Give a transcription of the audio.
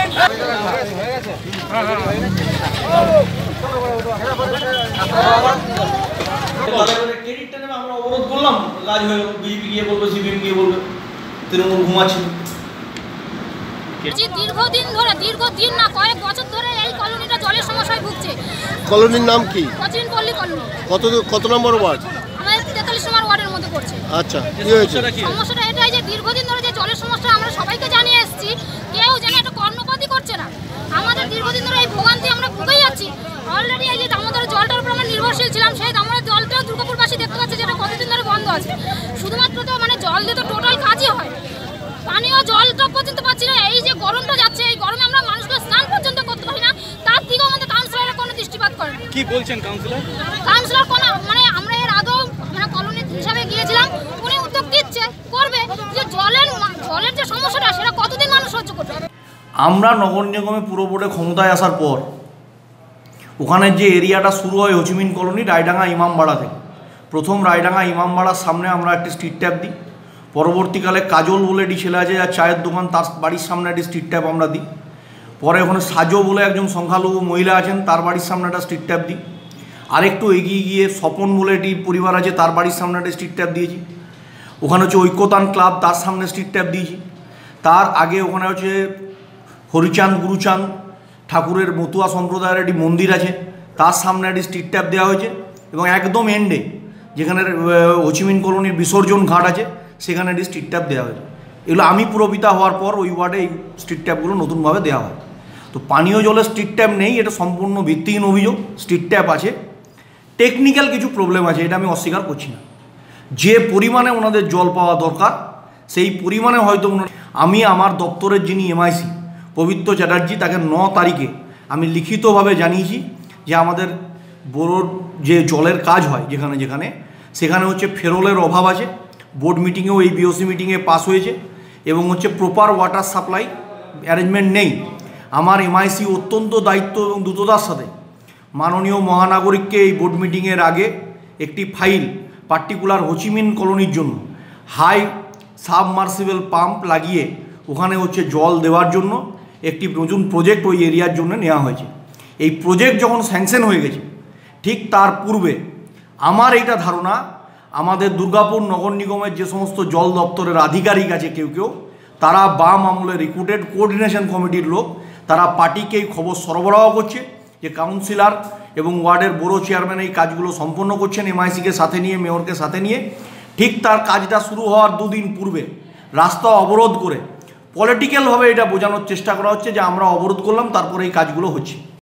দীর্ঘদিন ধরে দীর্ঘদিন না কয়েক বছর ধরে এই কলোনিটা জলের সমস্যায় ভুগছে। কলোনির নাম কি? কচিন পল্লী কলোনি। কত নম্বর ওয়ার্ড? আমাদের 43 নম্বর ওয়ার্ডের মধ্যে পড়ছে। আচ্ছা, কি হয়েছে? সমস্যাটা এটাই যে দীর্ঘদিন ধরে যে জলের সমস্যা আমরা সবাইকে জানিয়ে এসেছি, কেউ যেন একটা কর্ণপাতই করছে না। আমাদের দীর্ঘদিন ধরে এই ভোগান্তি আমরা ভুগেই যাচ্ছি। অলরেডি এই যে দামোদরের জলটার উপর আমরা নির্ভরশীল ছিলাম, সেই দামোদরের জলটাও দুর্গাপুরবাসী দেখতে পাচ্ছে যেটা কতদিন ধরে বন্ধ আছে। শুধুমাত্র তো মানে জল দিয়ে তো টোটাল কাজই হয়, পানীয় জলটা পর্যন্ত পাচ্ছি না। এই যে গরমটা যাচ্ছে, এই গরমে আমরা মানুষকে স্নান পর্যন্ত করতে পারি না, তার দিকেও আমাদের কাউন্সিলররা কোনো দৃষ্টিপাত করে না। কি বলছেন কাউন্সিলর? কাউন্সিলর কোনো মানে আমরা এর আগেও মানে কলোনি হিসাবে গিয়েছিলাম, উনি উদ্যোগ দিচ্ছে করবে যে জলের যে সমস্যাটা সেটা কতদিন মানুষ সহ্য করবে। আমরা নগর নিগমে পুরো বোর্ডে ক্ষমতায় আসার পর ওখানে যে এরিয়াটা শুরু হয় হোচিমিন কলোনি রায়ডাঙ্গা ইমামবাড়া থেকে, প্রথম রায়ডাঙ্গা ইমামবাড়ার সামনে আমরা একটি স্ট্রিট ট্যাপ দিই। পরবর্তীকালে কাজল বলে একটি ছেলে আছে যার চায়ের দোকান, তার বাড়ির সামনে একটি স্ট্রিট ট্যাপ আমরা দিই। পরে ওখানে সাজো বলে একজন সংখ্যালঘু মহিলা আছেন, তার বাড়ির সামনে একটা স্ট্রিট ট্যাপ দিই। আরেকটু এগিয়ে গিয়ে স্বপন বলে একটি পরিবার আছে, তার বাড়ির সামনে একটা স্ট্রিট ট্যাপ দিয়েছি। ওখানে হচ্ছে ঐক্যতান ক্লাব, তার সামনে স্ট্রিট ট্যাপ দিয়েছি। তার আগে ওখানে হচ্ছে হরিচাঁদ গুরুচাঁদ ঠাকুরের মতুয়া সম্প্রদায়ের একটি মন্দির আছে, তার সামনে একটি স্ট্রিট ট্যাপ দেওয়া হয়েছে। এবং একদম এন্ডে যেখানে হোচিমিন কলোনির বিসর্জন ঘাট আছে সেখানে একটি স্ট্রিট ট্যাপ দেওয়া হয়েছে। এগুলো আমি পুরপিতা হওয়ার পর ওই ওয়ার্ডে এই স্ট্রিট ট্যাপগুলো নতুনভাবে দেওয়া হয়। তো পানীয় জলের স্ট্রিট ট্যাপ নেই, এটা সম্পূর্ণ ভিত্তিহীন অভিযোগ। স্ট্রিট ট্যাপ আছে, টেকনিক্যাল কিছু প্রবলেম আছে, এটা আমি অস্বীকার করছি না। যে পরিমাণে ওনাদের জল পাওয়া দরকার সেই পরিমাণে হয়তো আমি আমার দপ্তরের যিনি এমআইসি পবিত্র চ্যাটার্জি, তাকে 9 তারিখে আমি লিখিতভাবে জানিয়েছি যে আমাদের বোরোর যে জলের কাজ হয় যেখানে যেখানে সেখানে হচ্ছে ফেরোলের অভাব আছে। বোর্ড মিটিংয়েও এই বিওসি মিটিংয়ে পাস হয়েছে এবং হচ্ছে প্রপার ওয়াটার সাপ্লাই অ্যারেঞ্জমেন্ট নেই। আমার এমআইসি অত্যন্ত দায়িত্ব এবং দ্রুততার সাথে মাননীয় মহানাগরিককে এই বোর্ড মিটিংয়ের আগে একটি ফাইল পার্টিকুলার হোচিমিন কলোনির জন্য হাই সাবমার্সিবল পাম্প লাগিয়ে ওখানে হচ্ছে জল দেওয়ার জন্য একটি নতুন প্রজেক্ট ওই এরিয়ার জন্য নেওয়া হয়েছে। এই প্রজেক্ট যখন স্যাংশন হয়ে গেছে ঠিক তার পূর্বে আমার এইটা ধারণা আমাদের দুর্গাপুর নগর নিগমের যে সমস্ত জল দপ্তরের আধিকারিক আছে কেউ তারা বাম আমলে রিক্রুটেড কোঅর্ডিনেশন কমিটির লোক, তারা পার্টিকে এই খবর সরবরাহ করছে যে কাউন্সিলর এবং ওয়ার্ডের বড় চেয়ারম্যান এই কাজগুলো সম্পন্ন করছেন এমআইসিকে সাথে নিয়ে, মেয়রকে সাথে নিয়ে। ঠিক তার কাজটা শুরু হওয়ার 2 দিন পূর্বে রাস্তা অবরোধ করে পলিটিক্যালভাবে এটা বোঝানোর চেষ্টা করা হচ্ছে যে আমরা অবরোধ করলাম তারপরে এই কাজগুলো হচ্ছে।